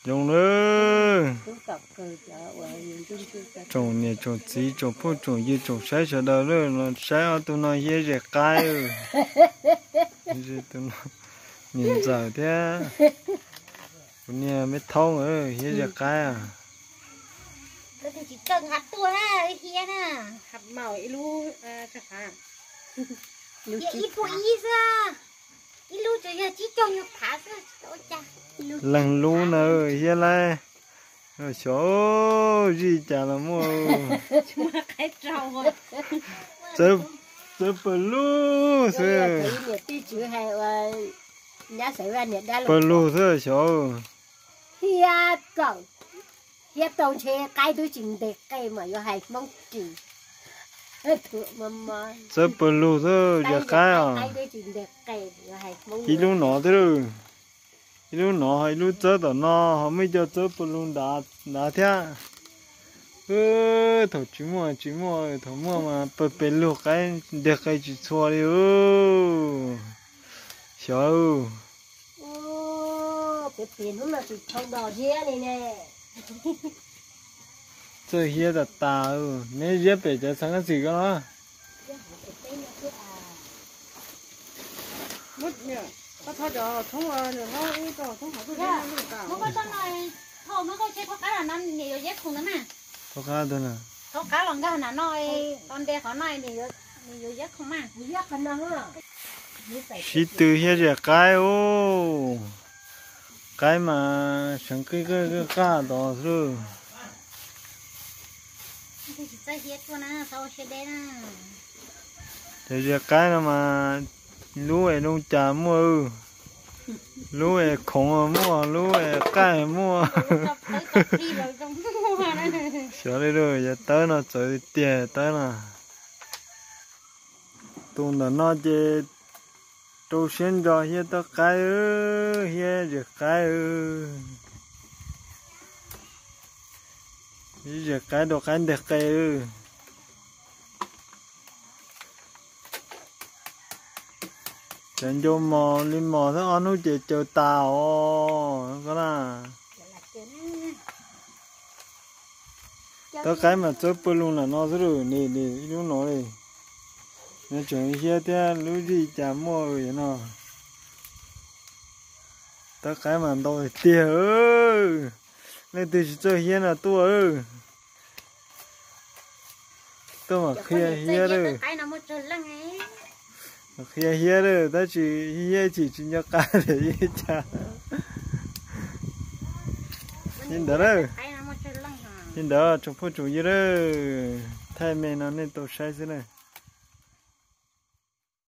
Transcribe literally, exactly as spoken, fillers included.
trồng nữa trồng nè trồng gì trồng phụ trồng gì trồng trái cho đó nữa nó trái ở tụi nó dễ dễ cay rồi dễ tụi nó nhìn giờ thế nè mới thông rồi dễ dễ cay à thì chỉ cần hạt tua ha kia nè hạt màu ít lu chắc hả ít bụi ra ít lu cho giờ chỉ trồng được thả ra ôi cha lần lu nữa dễ lại rồi số gì chả là mua chúng ta cái trâu rồi chớp chớp lu thôi tí chữ hay nhá xảy ra nhiệt đa lu thôi số hia cậu hia tàu xe cái đôi chỉnh để cây mà vô hay mong chỉ chớp lu thôi giờ cái à cái đôi chỉnh để cây vô hay mong cái lu nó thế rồi cái lu nó hay lu chớp đó nó họ mới cho chớp lu đá đá thế ơ thầu chỉ mua chỉ mua thầu mua mà bự bự lu cái để cái chỉ xóa đi ơ xấu ô cái tiền nó là chỉ không đỏ dê này nè 这些的大哦，那些白菜三个几个啊？ mất nhỉ, có thôi giờ không ở nữa nó ít rồi không phải tôi nó có con này thôi nó có chơi có cá là nó nhiều dép không nữa mà có cá thôi nè có cá lòng cá là nói con đe có này thì nhiều dép không mà dép con nó chỉ từ here giờ cái ô cái mà chẳng cái cái cái cá đó rồi thì chỉ chơi hết luôn á sau chơi đen á thì giờ cái nào mà lúa ấy nông trà mua lúa ấy khổng mua lúa ấy cái mua sợ đi rồi giờ tới nó chơi tiền tới nè tuần đó nó chơi trâu sen cho hiện tất cái ư hiện giờ cái ư giờ cái đồ cái đẹp cái ư chẳng vô mò lên mò thế anh nói chơi chơi tàu có là tất cái mà chơi bơi luôn là nó rồi nè nè lúc nó này nó chuẩn hiện thế lúc gì chả mua rồi nó tất cái mà tôi tiền ơi nên từ chơi hiện là tôi ơi tôi mà khi hiện rồi cái nào một trời lăng ấy khi hiện rồi ta chỉ hiện chỉ chỉ nhớ cá để hiện cha hiện đó rồi hiện đó trong phố chủ gì đó thay mẹ nó nên tôi sai thế này